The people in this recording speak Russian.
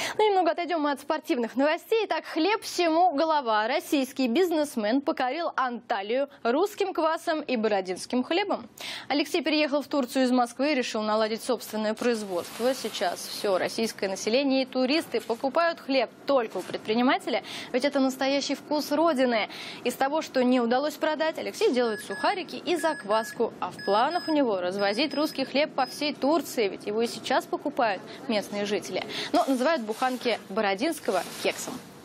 Ну, немного отойдем мы от спортивных новостей. Итак, хлеб всему голова. Российский бизнесмен покорил Анталию русским квасом и бородинским хлебом. Алексей переехал в Турцию из Москвы и решил наладить собственное производство. Сейчас все российское население и туристы покупают хлеб только у предпринимателя, ведь это настоящий вкус родины. Из того, что не удалось продать, Алексей делает сухарики и закваску. А в планах у него развозить русский хлеб по всей Турции, ведь его и сейчас покупают местные жители. Но называют буханки бородинского кексом.